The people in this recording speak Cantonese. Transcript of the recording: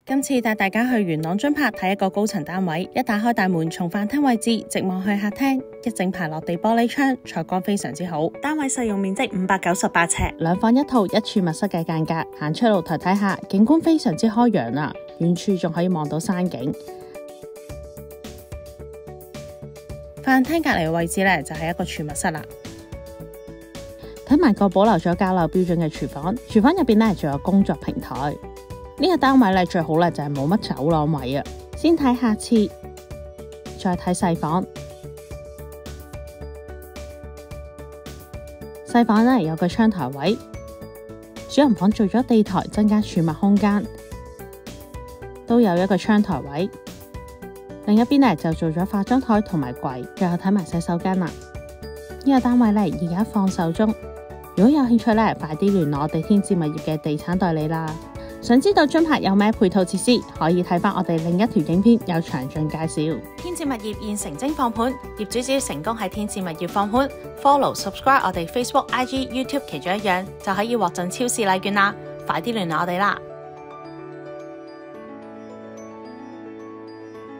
今次帶大家去元朗津柏睇一個高層單位，一打開大門，從飯廳位置直望去客廳，一整排落地玻璃窗，採光非常之好。單位實用面積598尺，2房1套1處密室嘅間隔，行出露台睇下，景觀非常之開揚啊！遠處仲可以望到山景。飯廳隔離嘅位置呢，就係一個儲物室啦。睇埋個保留咗交樓標準嘅廚房，廚房入邊呢，仲有工作平台。呢個單位咧最好咧就係冇乜走廊位啊！先睇下次，再睇細房。細房咧有個窗台位，主人房做咗地台，增加儲物空間，都有一個窗台位。另一邊咧就做咗化妝台同埋櫃，最後睇埋洗手間啦。呢個單位咧而家放售中，如果有興趣咧，快啲聯絡我哋天賜物業嘅地產代理啦。想知道津柏有咩配套設施，可以睇返我哋另一條影片，有詳盡介紹。天賜物業現成精放盤，業主只要成功喺天賜物業放盤 ，follow、subscribe 我哋 Facebook、IG、YouTube 其中一樣，就可以獲贈超市禮券啦！快啲聯絡我哋啦！